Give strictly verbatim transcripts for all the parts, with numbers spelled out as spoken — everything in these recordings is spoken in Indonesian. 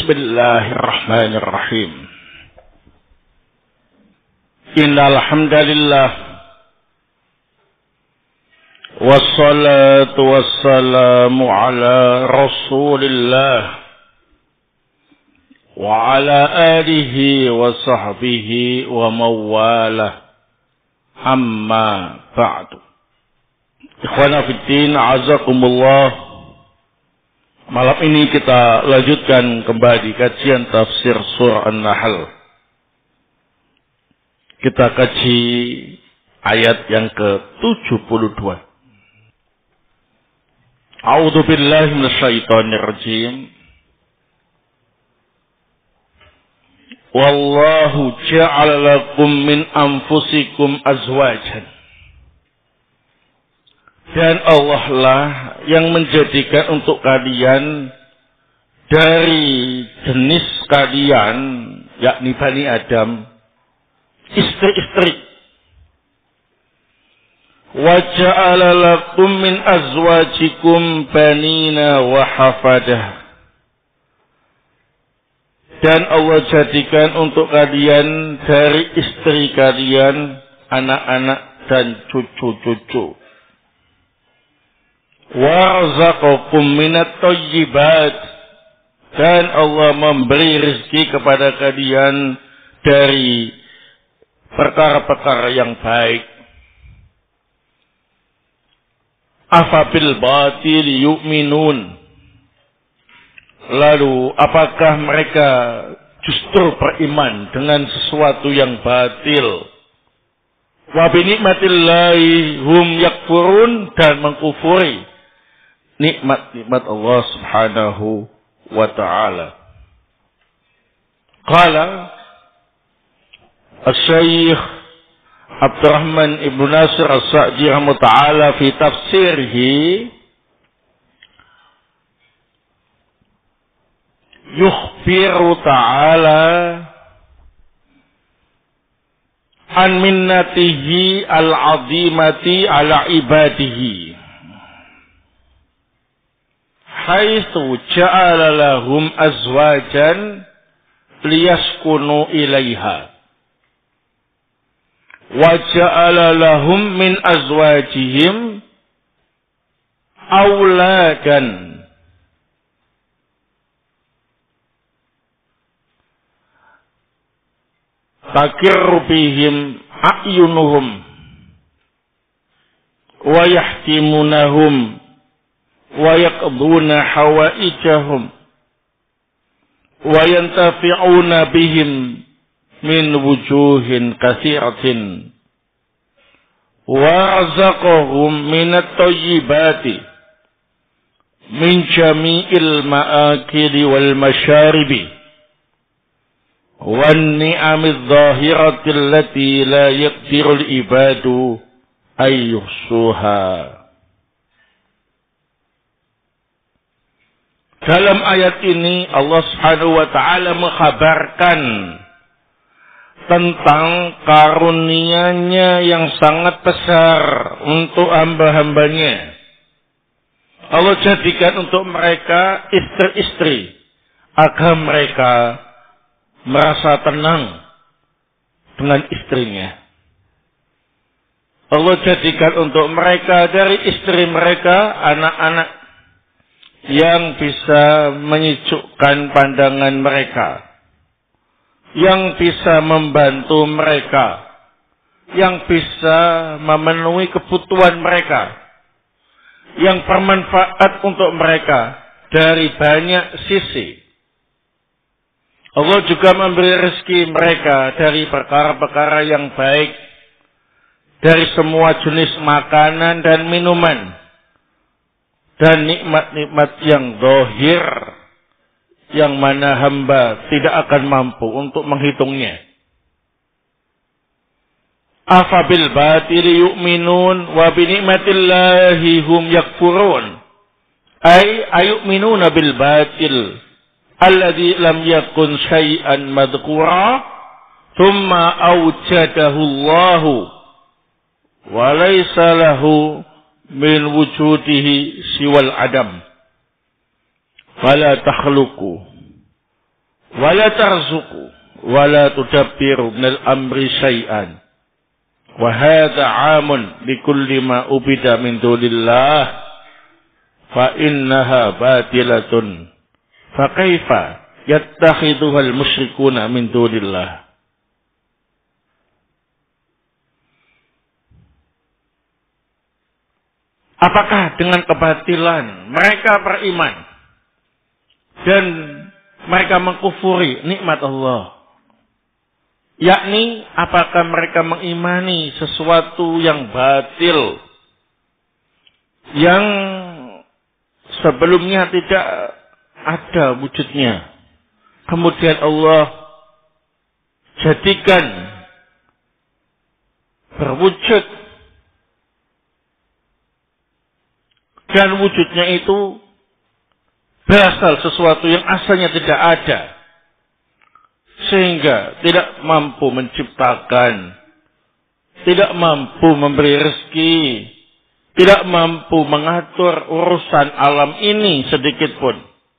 Bismillahirrahmanirrahim. Innal hamdalillah wassalatu wassalamu ala Rasulillah wa ala alihi wa sahbihi wa mawalah. Amma ba'du. Ikhwana fiddin, azakumullah. Malam ini kita lanjutkan kembali kajian tafsir surah An-Nahl. Kita kaji ayat yang ke tujuh puluh dua. A'udzu billahi minasyaitonir rajim. Wallahu ja'ala lakum min anfusikum azwajan. Dan Allah lah yang menjadikan untuk kalian dari jenis kalian, yakni Bani Adam, istri-istri. Wa ja'ala lakum min azwajikum banina wa hafadah. Dan Allah jadikan untuk kalian dari istri kalian anak-anak dan cucu-cucu. Warzaqakum minat thayyibat, dan Allah memberi rezeki kepada kalian dari perkara-perkara yang baik. Afabil batil yu'minun, lalu apakah mereka justru beriman dengan sesuatu yang batil? Wa bi nikmatillahi hum yakfurun, dan mengkufuri nikmat-nikmat Allah subhanahu wa ta'ala. Qala Al-Syaikh Abdurrahman Ibn Nasir As-Sa'di rahimahullah ta'ala fi tafsirhi, yukhbiru ta'ala an minnatihi al-azimati ala ibadihi haitsu ja'ala lahum azwajan liyaskunu ilaiha wa ja'ala lahum min azwajihim auladan takirru bihim a'yunuhum wa yahtimunahum wa yaqduna hawaijahum wa yantafi'una bihim min wujuhin katsiratin wa razaqahum minat thayyibati min jami'il ma'akili wal masyaribi wan ni'amidh dhahirati allati la yaqdirul ibadu ayyuhsuha. Dalam ayat ini Allah Subhanahu wa ta'ala mengkhabarkan tentang karunia-Nya yang sangat besar untuk hamba-hambanya. Allah jadikan untuk mereka istri-istri agar mereka merasa tenang dengan istrinya. Allah jadikan untuk mereka dari istri mereka anak-anak yang bisa menyejukkan pandangan mereka, yang bisa membantu mereka, yang bisa memenuhi kebutuhan mereka, yang bermanfaat untuk mereka dari banyak sisi. Allah juga memberi rezeki mereka dari perkara-perkara yang baik, dari semua jenis makanan dan minuman, dan nikmat-nikmat yang zahir, yang mana hamba tidak akan mampu untuk menghitungnya. Afabil batili yu'minun wa bi nikmatillahi hum yakfurun. Ay ayu'minuna bil batil alladhi lam yakun syai'an madhkura thumma awjadahu Allahu wa laysa lahu min wujudihi siwal adam fala takhluqu wala tarzuqu wala tudabbiru minal amri syai'an. Wa hadha 'amun bi kulli ma ubida min dunillah fa innaha batilatun. Fa kaifa yattakhidhuha al-musyrikuna min dunillah. Apakah dengan kebatilan mereka beriman dan mereka mengkufuri nikmat Allah? Yakni apakah mereka mengimani sesuatu yang batil yang sebelumnya tidak ada wujudnya, kemudian Allah jadikan berwujud, dan wujudnya itu berasal sesuatu yang asalnya tidak ada, sehingga tidak mampu menciptakan, tidak mampu memberi rezeki, tidak mampu mengatur urusan alam ini sedikit pun.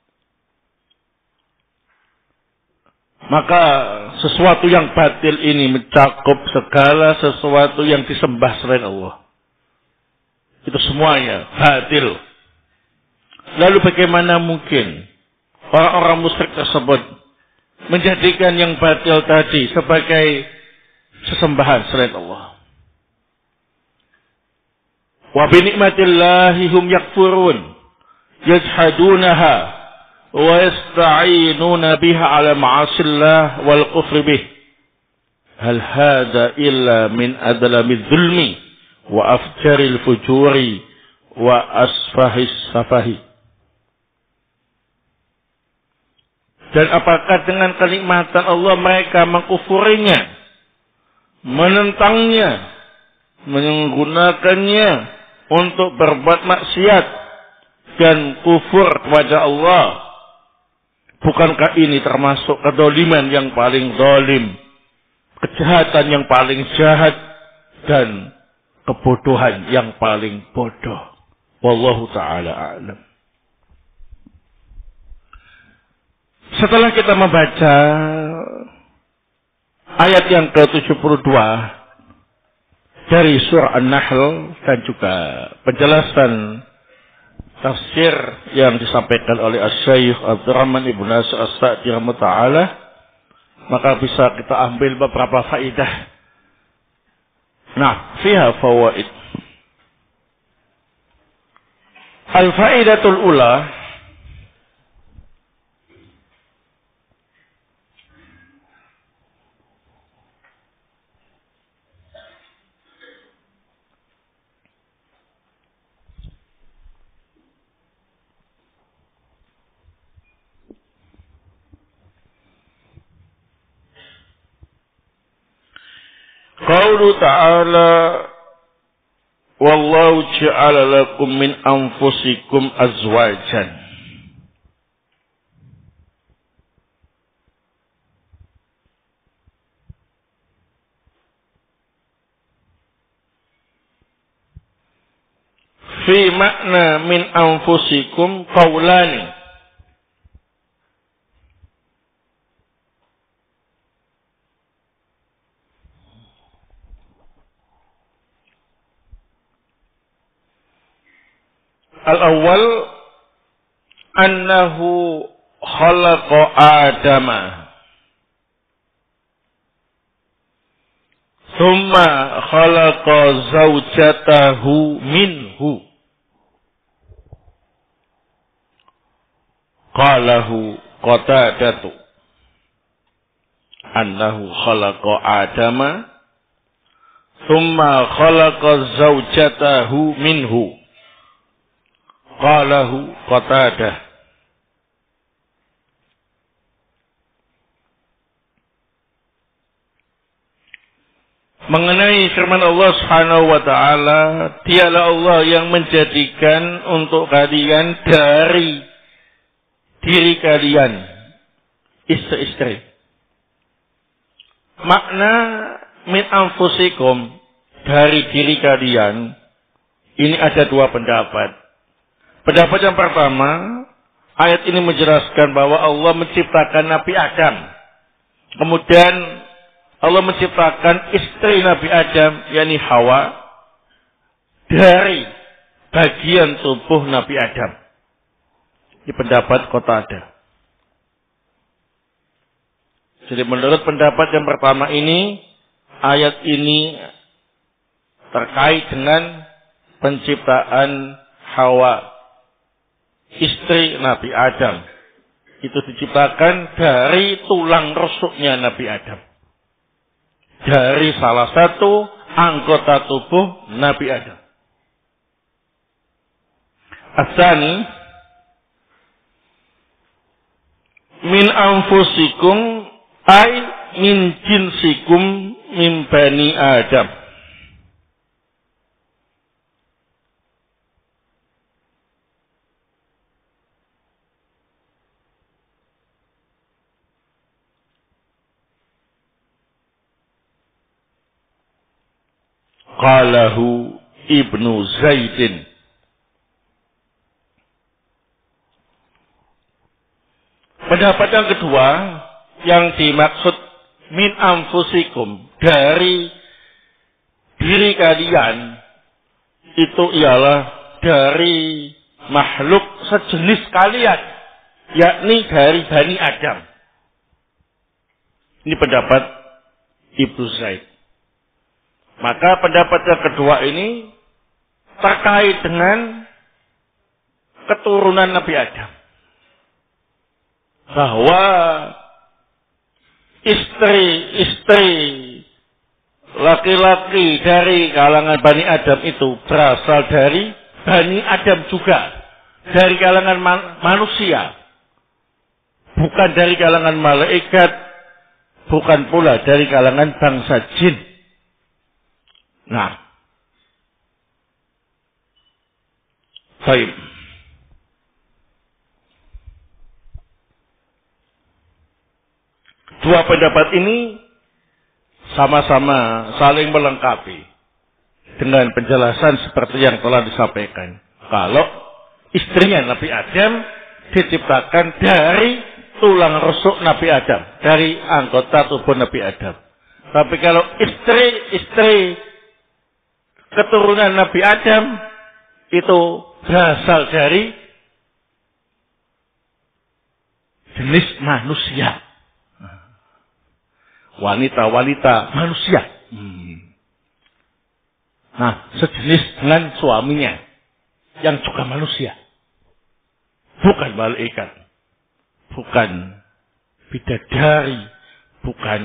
Maka sesuatu yang batil ini mencakup segala sesuatu yang disembah selain Allah. Itu semuanya batil. Lalu bagaimana mungkin orang-orang musyrik tersebut menjadikan yang batil tadi sebagai sesembahan selain Allah? Wa bi ni'matillahi hum yakfurun yajhadunaha wa yasta'inuna biha ala ma'asillah wal kufri bih. Hal hadha illa min adlamidz zulmi wa afjaril fujuri wa asfahis safahi. Dan apakah dengan kenikmatan Allah mereka mengkufurinya, menentangnya, menggunakannya untuk berbuat maksiat dan kufur kepada Allah? Bukankah ini termasuk kedoliman yang paling dolim, kejahatan yang paling jahat, dan kebodohan yang paling bodoh? Wallahu ta'ala a'lam. Setelah kita membaca ayat yang ke tujuh puluh dua dari surah An-Nahl dan juga penjelasan tafsir yang disampaikan oleh Asy-Syaikh Abdurrahman Ibnu Nasir As-Sa'di rahimahullah, maka bisa kita ambil beberapa faidah. Nah, fiha fawaid. Al-faidatul ula, qaulu ta'ala wallahu ja'ala lakum min anfusikum azwajan. Fi makna min anfusikum qaulani. Al-awwal annahu khalaqa Adama thumma khalaqa zawjatahu minhu. Qalahu Qatadatu annahu khalaqa Adama thumma khalaqa zawjatahu minhu. Qalahu Qatadah. Mengenai firman Allah Subhanahu wa taala, dialah Allah yang menjadikan untuk kalian dari diri kalian istri-istri. Makna min anfusikum, dari diri kalian, ini ada dua pendapat. Pendapat yang pertama, ayat ini menjelaskan bahwa Allah menciptakan Nabi Adam. Kemudian Allah menciptakan istri Nabi Adam, yakni Hawa, dari bagian tubuh Nabi Adam. Ini pendapat Qatadah. Jadi menurut pendapat yang pertama ini, ayat ini terkait dengan penciptaan Hawa, istri Nabi Adam. Itu diciptakan dari tulang rusuknya Nabi Adam. Dari salah satu anggota tubuh Nabi Adam. Asani, min anfusikum ay min jinsikum min bani Adam. Qalahu Ibnu Zaidin. Pendapat yang kedua, yang dimaksud min anfusikum, dari diri kalian, itu ialah dari makhluk sejenis kalian, yakni dari Bani Adam. Ini pendapat Ibnu Zaid. Maka pendapat yang kedua ini terkait dengan keturunan Nabi Adam. Bahwa istri-istri laki-laki dari kalangan Bani Adam itu berasal dari Bani Adam juga. Dari kalangan man- manusia. Bukan dari kalangan malaikat. Bukan pula dari kalangan bangsa jin. Nah. Baik. Dua pendapat ini sama-sama saling melengkapi dengan penjelasan seperti yang telah disampaikan. Kalau istrinya Nabi Adam diciptakan dari tulang rusuk Nabi Adam, dari anggota tubuh Nabi Adam. Tapi kalau istri-istri keturunan Nabi Adam itu berasal dari jenis manusia. Wanita-wanita manusia. Hmm. Nah, sejenis dengan suaminya yang juga manusia. Bukan malaikat. Bukan bidadari. Bukan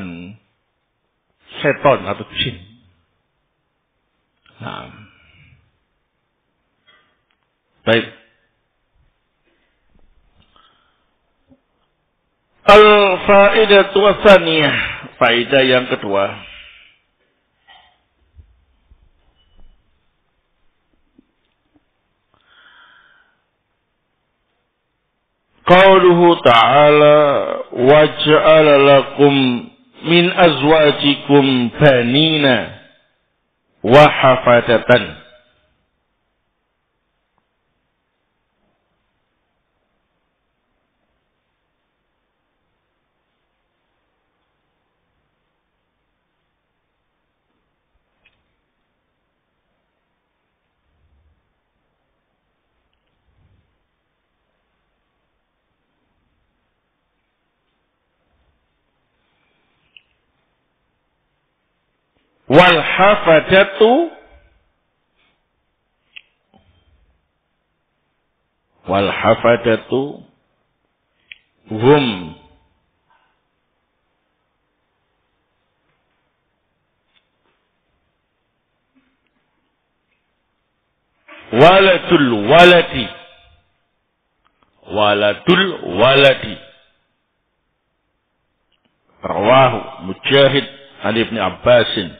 seton atau jin. Nah. Baik. Al-faidatu tsaniyah, faedah yang kedua. Qauluhu ta'ala wa ja'ala lakum min azwajikum banina wa hafadatan. Wal hafadatu wal hafadatu hum waladul waladi waladul waladi. Rawahu Mujahid an Ibnu Abbasin.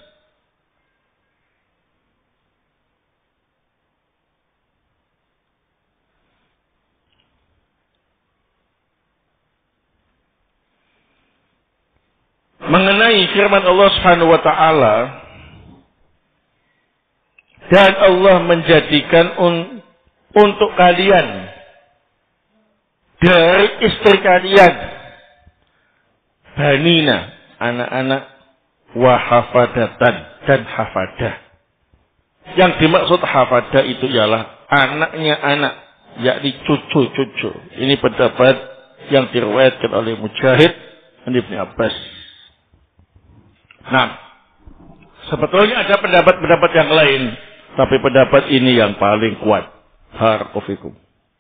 Mengenai firman Allah Subhanahu wa taala, dan Allah menjadikan un, untuk kalian dari istri kalian, banina, anak-anak, wa hafadatan, dan hafadah. Yang dimaksud hafadah itu ialah anaknya anak, yakni cucu-cucu. Ini pendapat yang diriwayatkan oleh Mujahid dan Ibnu Abbas. Nah, sebetulnya ada pendapat-pendapat yang lain, tapi pendapat ini yang paling kuat. Barakallahu.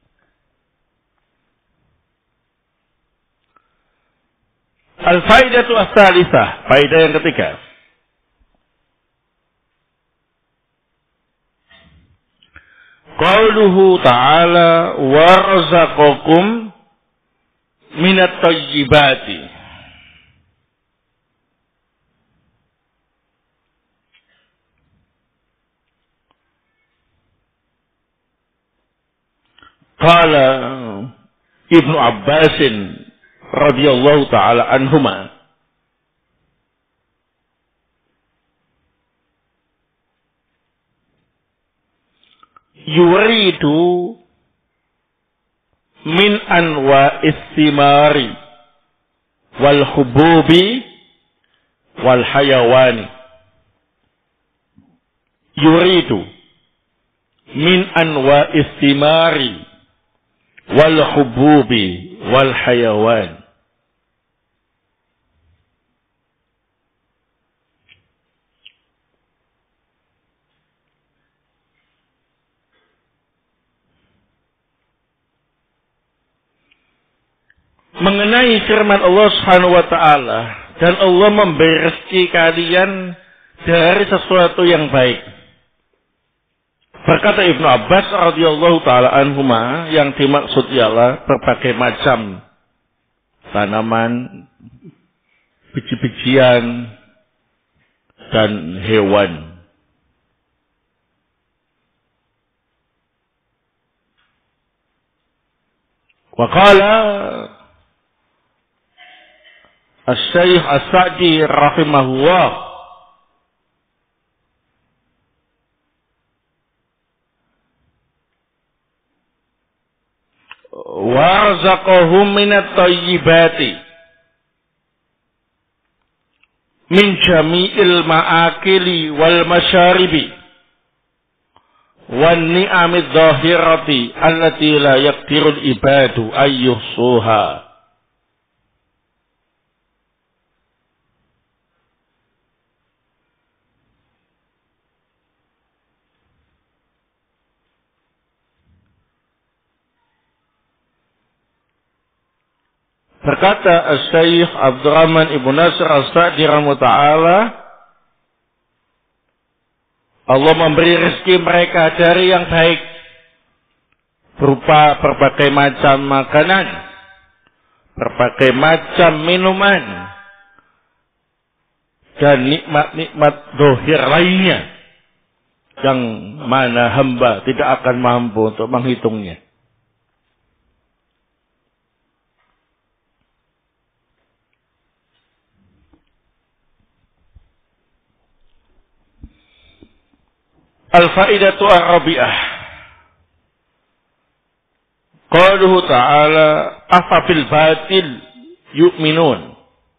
Al-faidatu ats-tsalitsah, faedah yang ketiga. Qauluhu ta'ala wa razaqakum minat thayyibati. Qala Ibnu Abbasin radhiyallahu ta'ala anhuma, yuridu min anwa istimari wal hububi wal hayawani. Yuridu min anwa istimari wal hububi wal hayawan. Mengenai firman Allah Subhanahu wa taala, dan Allah memberi rezeki kalian dari sesuatu yang baik. Berkata Ibnu Abbas radhiyallahu taala anhuma, yang dimaksud ialah berbagai macam tanaman, biji-bijian, dan hewan. Wa qala Asy-Syaikh As-Sa'di rahimahullah, warzaqahum minat thayyibati min jami'il ma'akili wal masyaribi wan ni'amidz zahirati allati la yaqdirul ibadu ayyuhsuha. Berkata Asy-Syaikh Abdurrahman Ibnu Nasir As-Sa'di rahimahullah ta'ala, Allah memberi rezeki mereka dari yang baik, berupa berbagai macam makanan, berbagai macam minuman, dan nikmat-nikmat zahir lainnya, yang mana hamba tidak akan mampu untuk menghitungnya. Al-faidatu ar-rabi'ah. Qauluhu ta'ala afa bil batil yu'minun.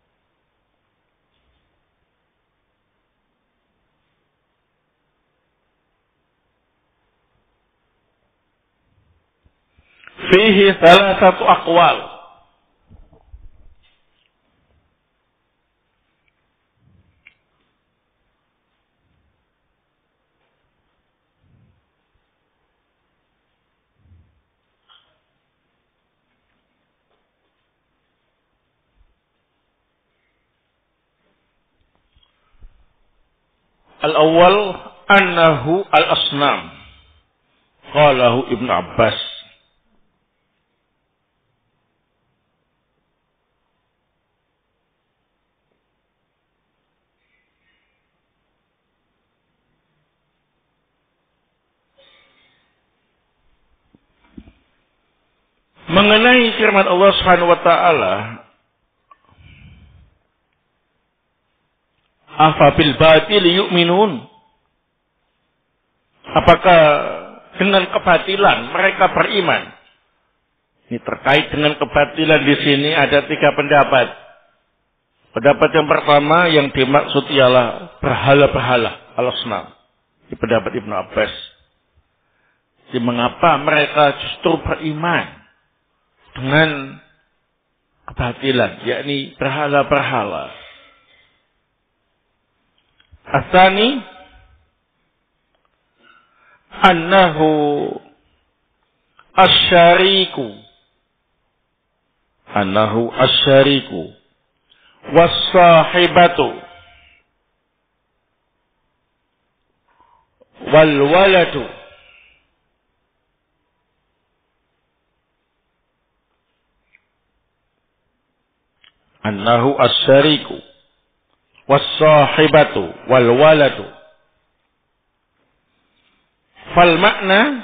Fihi thalathatu aqwal. Al-awwal annahu al-asnam. Qalahu Ibnu Abbas. Mengenai firman Allah Subhanahu wa taala, afa bil batil yu'minun. Apakah dengan kebatilan mereka beriman? Ini terkait dengan kebatilan di sini ada tiga pendapat. Pendapat yang pertama yang dimaksud ialah berhala-berhala, al-asnam. Ini pendapat Ibnu Abbas. Jadi mengapa mereka justru beriman dengan kebatilan, yakni berhala-berhala. Asani annahu asyariku annahu asyariku was-sahibatu wal waladu annahu asyariku was-sahibatu wal waladu fal makna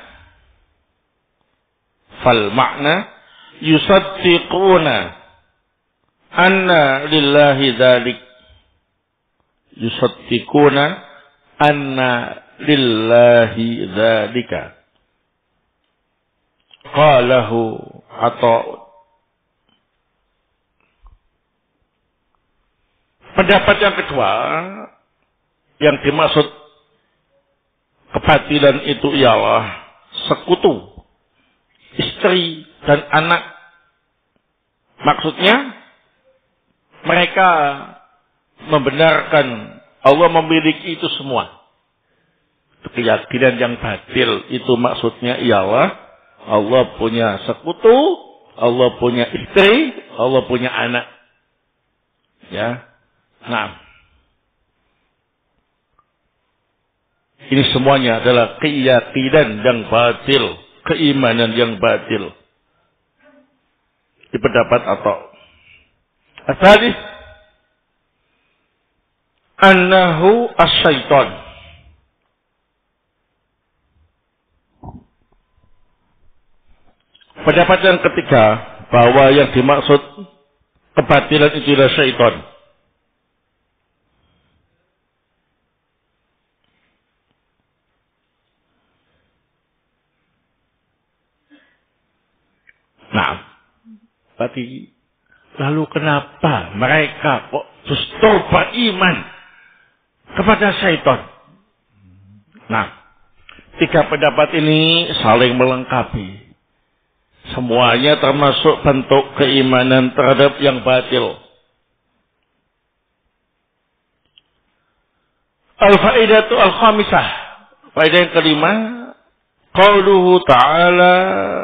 fal makna yusaddiquna anna lillahi dzalik yusaddiquna anna lillahi dzalika qalahu atau pendapat yang kedua yang dimaksud kebatilan itu ialah sekutu istri dan anak. Maksudnya mereka membenarkan Allah memiliki itu semua. Keyakinan yang batil itu maksudnya ialah Allah punya sekutu, Allah punya istri, Allah punya anak. Ya. Nah, ini semuanya adalah keyakinan yang batil, keimanan yang batil. Di pendapat atau asali annahu asyaiton. Pendapat yang ketiga bahwa yang dimaksud kebatilan itu adalah syaitan. Nah, berarti lalu kenapa mereka kok justru beriman kepada syaitan? Nah, tiga pendapat ini saling melengkapi. Semuanya termasuk bentuk keimanan terhadap yang batil. Al-faidatu al-khamisah. Faedah yang kelima, qauluhu ta'ala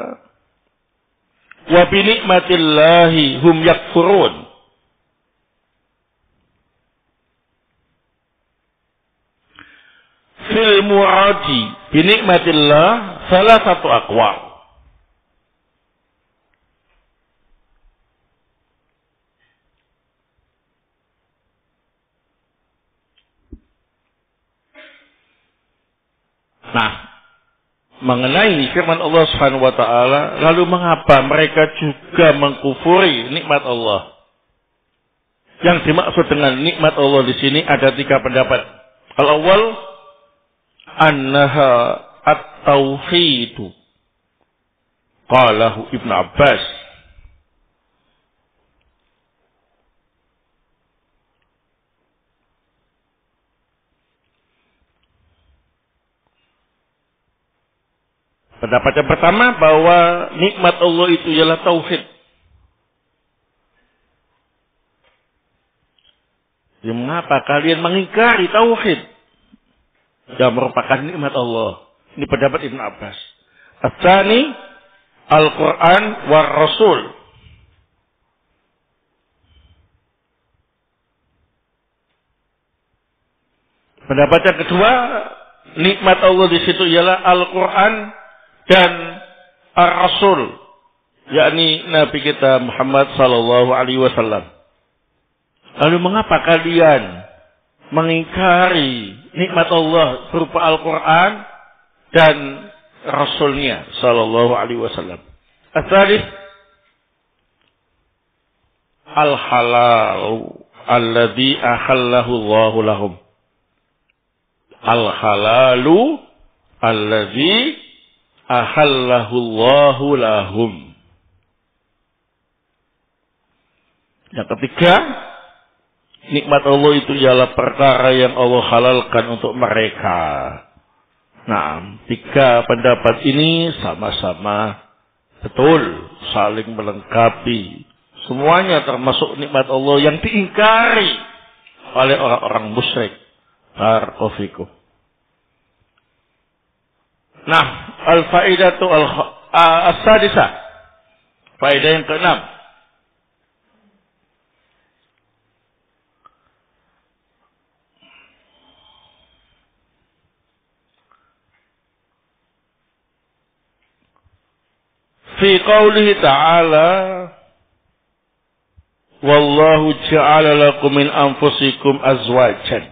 wa bi ni'matillahi hum yakfurun. Fil muradi bi ni'matillah salah satu aqwal. Nah, mengenai firman Allah Subhanahu wa taala, lalu mengapa mereka juga mengkufuri nikmat Allah? Yang dimaksud dengan nikmat Allah di sini ada tiga pendapat. Al-awwal annaha at-tauhid. Qalahu Ibnu Abbas. Pendapat yang pertama bahwa nikmat Allah itu ialah tauhid. Jadi mengapa kalian mengingkari tauhid yang merupakan nikmat Allah? Ini pendapat Ibnu Abbas. As-tsani Al-Quran war Rasul. Pendapat yang kedua, nikmat Allah di situ ialah Al-Quran dan Ar-Rasul, yakni Nabi kita Muhammad sallallahu alaihi wasallam. Lalu mengapa kalian mengingkari nikmat Allah berupa Al-Quran dan Rasulnya sallallahu alaihi wasallam? As-salih al-halal alladhi ahallahu Allahu lahum. Al-halalu alladhi ahallahu Allahu lahum. Yang ketiga, nikmat Allah itu ialah perkara yang Allah halalkan untuk mereka. Nah, tiga pendapat ini sama-sama betul, saling melengkapi. Semuanya termasuk nikmat Allah yang diingkari oleh orang-orang musyrik. Barakallahu. Nah, al-faidatu al-sadisah. Faedah yang keenam. Fi qaulihi ta'ala wallahu ja'ala lakum min anfusikum azwajan.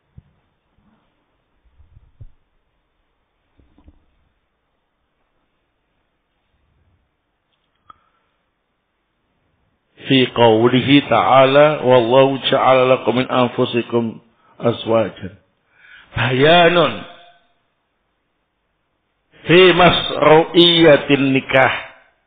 Fi qaulihi ta'ala wallahu ja'ala lakum min anfusikum azwajan. Bayanun fi masru'iyatin nikah.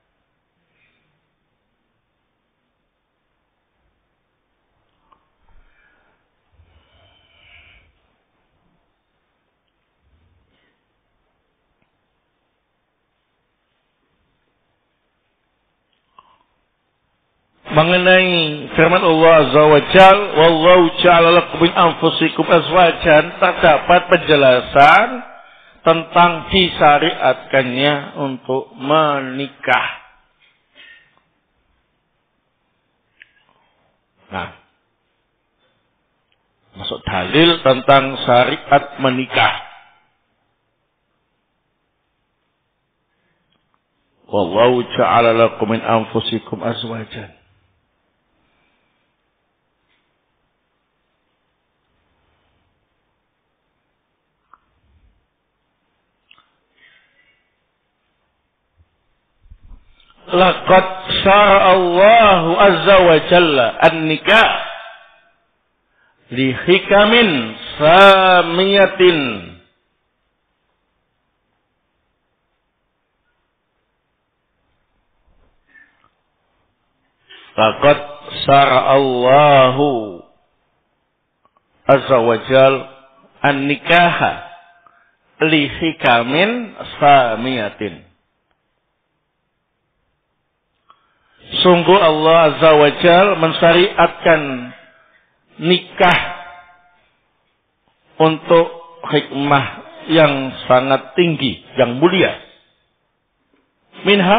Mengenai firman Allah Azza wa Jal, wallahu ja'ala lakum min anfusikum azwajan, terdapat penjelasan tentang disyariatkannya untuk menikah. Nah, masuk dalil tentang syariat menikah. Wallahu ja'ala lakum min anfusikum azwajan. Laqad syara'allahu azza wa jalla an-nikah li hikamin samiyatin. Laqad syara'allahu azza wa jalla an-nikaha li hikamin samiyatin. Sungguh Allah Azza wa Jal mensyariatkan nikah untuk hikmah yang sangat tinggi, yang mulia. Minha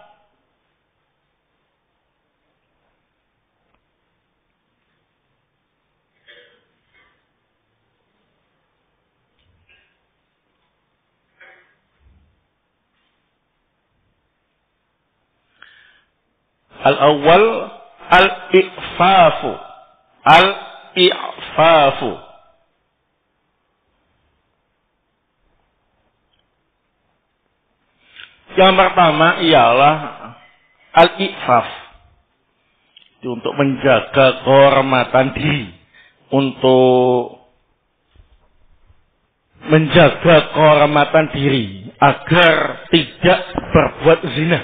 al-awwal al-i'fafu. Al-i'fafu. Yang pertama ialah al-i'faf. Itu untuk menjaga kehormatan diri. Untuk menjaga kehormatan diri agar tidak berbuat zina.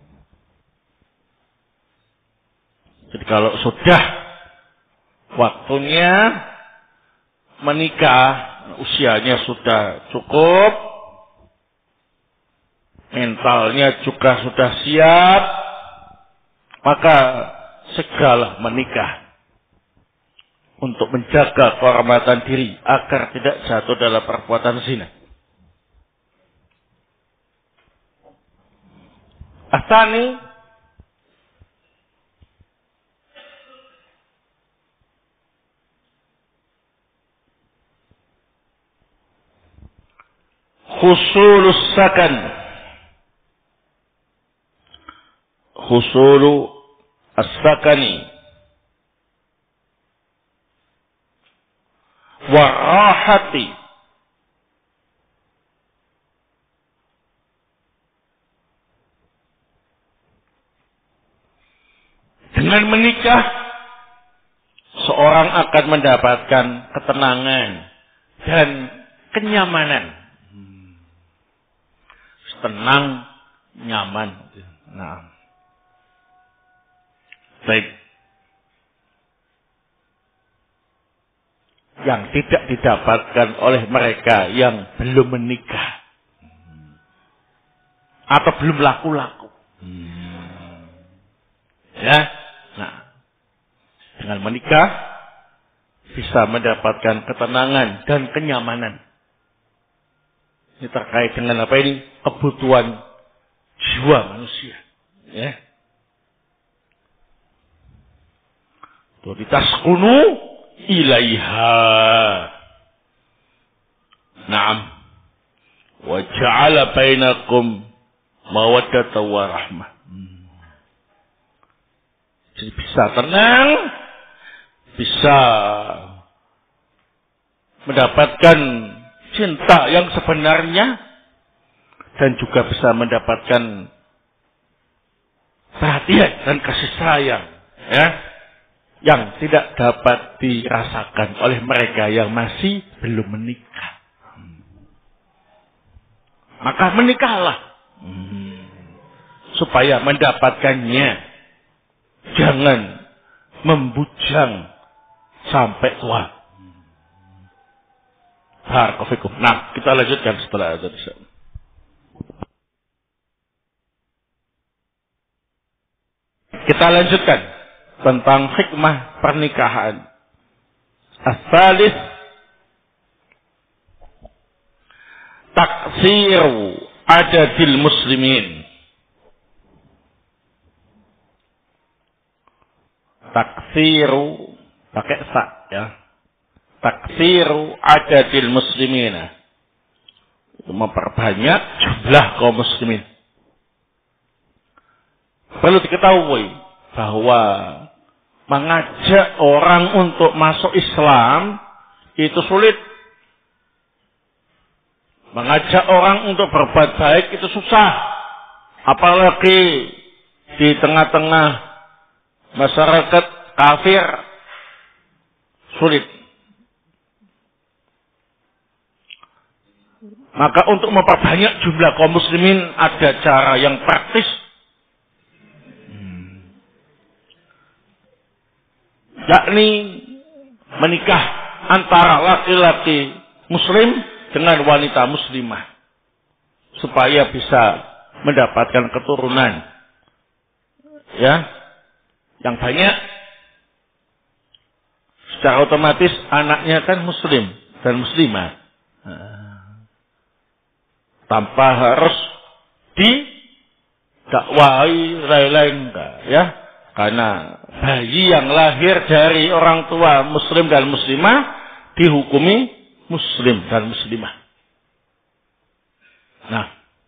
Jadi kalau sudah waktunya menikah, usianya sudah cukup, mentalnya juga sudah siap, maka segala menikah untuk menjaga kehormatan diri agar tidak jatuh dalam perbuatan zina. Asani husulus sakan, husulu as-sakani wa rahati dengan menikah seorang akan mendapatkan ketenangan dan kenyamanan. Tenang, nyaman. Nah, baik. yang tidak didapatkan oleh mereka yang belum menikah atau belum laku-laku. Hmm. Ya, nah, dengan menikah bisa mendapatkan ketenangan dan kenyamanan. Ini terkait dengan apa ini? Kebutuhan jiwa manusia. Ya. Taskunu ilaiha. Naam. Wa ja'ala bainakum mawaddatan wa rahmah. Hmm. Jadi bisa tenang, bisa mendapatkan cinta yang sebenarnya, dan juga bisa mendapatkan perhatian dan kasih sayang, ya, yang tidak dapat dirasakan oleh mereka yang masih belum menikah. Hmm. Maka menikahlah, hmm. supaya mendapatkannya. Jangan membujang sampai tua. Barakallahu. Nah, kita lanjutkan setelah azan. Kita lanjutkan tentang hikmah pernikahan. As-salis taksiru adadil muslimin. Taksiru pakai sa, ya. Taksiru adadil muslimina. Itu memperbanyak jumlah kaum muslimin. Perlu diketahui bahwa mengajak orang untuk masuk Islam itu sulit. Mengajak orang untuk berbuat baik itu susah. Apalagi di tengah-tengah masyarakat kafir, sulit. Maka untuk memperbanyak jumlah kaum muslimin ada cara yang praktis. Hmm. Yakni menikah antara laki-laki muslim dengan wanita muslimah. Supaya bisa mendapatkan keturunan. Ya. Yang banyak, secara otomatis anaknya kan muslim dan muslimah. Tanpa harus didakwai lain-lain, ya. Karena bayi yang lahir dari orang tua muslim dan muslimah dihukumi muslim dan muslimah. Nah,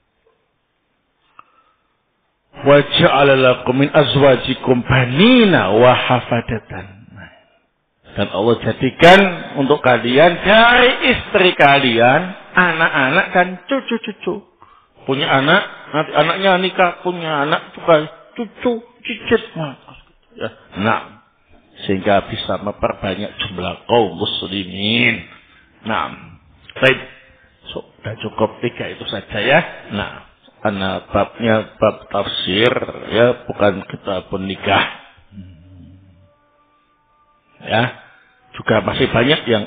wa ja'ala lakum min azwajikum banina wa hafadatan. Dan Allah jadikan untuk kalian dari istri kalian anak-anak dan cucu-cucu. Punya anak, nanti anaknya nikah, punya anak juga cucu, cicit. Ya. Nah, sehingga bisa memperbanyak jumlah kaum muslimin. Nah, baik. So, sudah cukup tiga itu saja ya. Nah, karena babnya bab tafsir, ya, bukan kitab nikah. Ya, juga masih banyak yang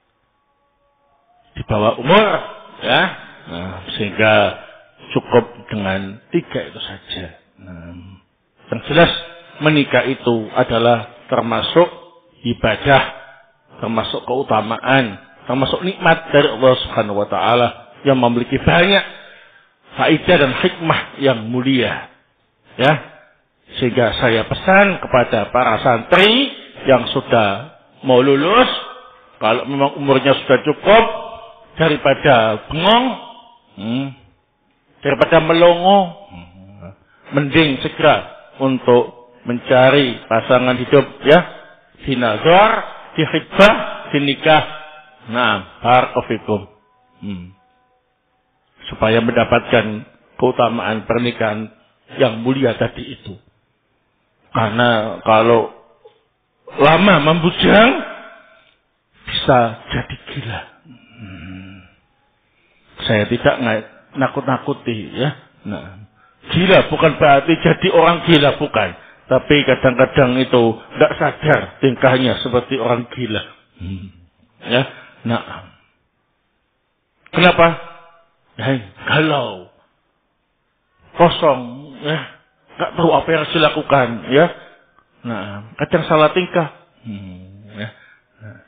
di bawah umur, ya. Nah, sehingga cukup dengan tiga itu saja. Nah, yang jelas menikah itu adalah termasuk ibadah, termasuk keutamaan, termasuk nikmat dari Allah Subhanahu wa taala yang memiliki banyak faedah dan hikmah yang mulia. Ya. Sehingga saya pesan kepada para santri yang sudah mau lulus, kalau memang umurnya sudah cukup, daripada bengong, hmm, daripada melongo, hmm, mending segera untuk mencari pasangan hidup, ya, dinazar, dihitbah, dinikah. Nah, barakallahu, hmm, supaya mendapatkan keutamaan pernikahan yang mulia tadi itu. Karena kalau lama membujang bisa jadi gila. Hmm. Saya tidak nakut-nakuti, ya. Nah, gila bukan berarti jadi orang gila, bukan. Tapi kadang-kadang itu tidak sadar tingkahnya seperti orang gila. Hmm. Ya. Nah. Kenapa? Ya, galau. Kosong, ya. Enggak tahu apa yang harus dilakukan, ya. Nah, kadang salah tingkah. Hmm, ya. Nah.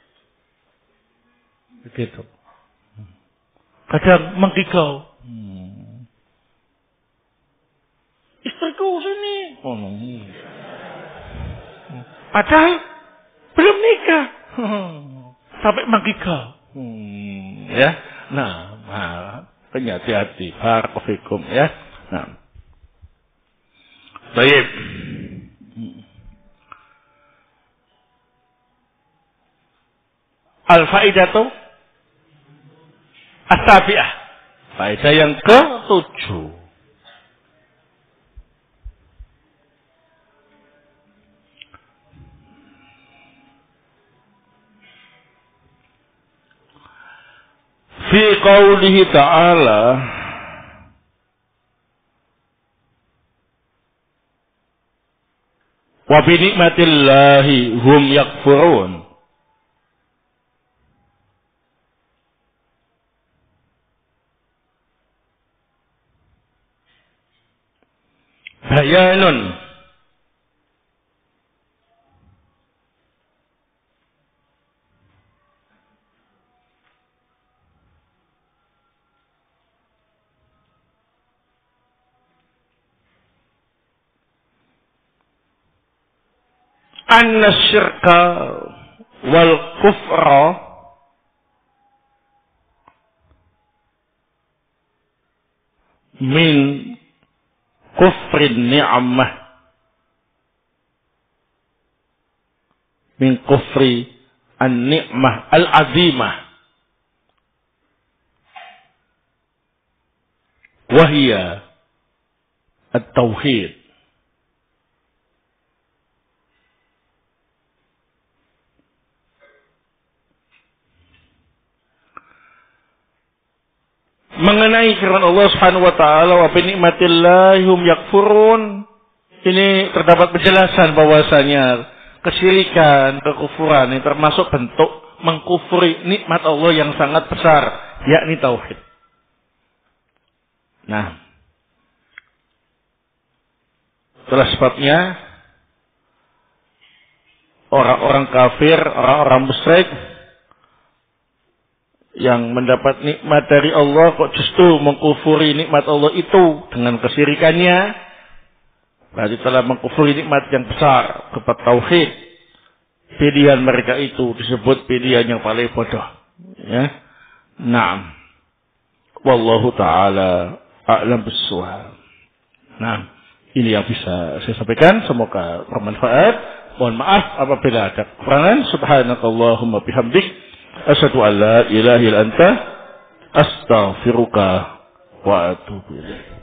Begitu. Kadang menggigau. Hmm. Istriku sini. Oh, no. Padahal belum nikah. Hmm. Sampai menggigau. Hmm. Ya. Nah, nah hati-hati. Barakallahu ya. Nah. Baik. Al-faidatu as-sabi'ah. Faedah yang ketujuh. Fi qaulihi ta'ala wa bi ni'matillahi hum yakfurun. Bayanun anna syirka wal kufra min kufrin ni'mah min kufri an-ni'mah al-azimah wahia at-tauhid. Mengenai firman Allah Subhanahu wa taala wa bi ni'matillahi hum yakfurun, ini terdapat penjelasan bahwasanya kesyirikan, kekufuran ini termasuk bentuk mengkufuri nikmat Allah yang sangat besar, yakni tauhid. Nah, itulah sebabnya orang-orang kafir, orang-orang musyrik yang mendapat nikmat dari Allah kok justru mengkufuri nikmat Allah itu dengan kesyirikannya, berarti telah mengkufuri nikmat yang besar berupa tauhid. Pilihan mereka itu disebut pilihan yang paling bodoh. Ya, naam. Wallahu taala a'lam bissawab. Nah, ini yang bisa saya sampaikan. Semoga bermanfaat. Mohon maaf apabila ada kekurangan. Subhanakallahumma bihamdik, asyhadu an la ilaha illa anta, astaghfiruka wa atubu ilaik.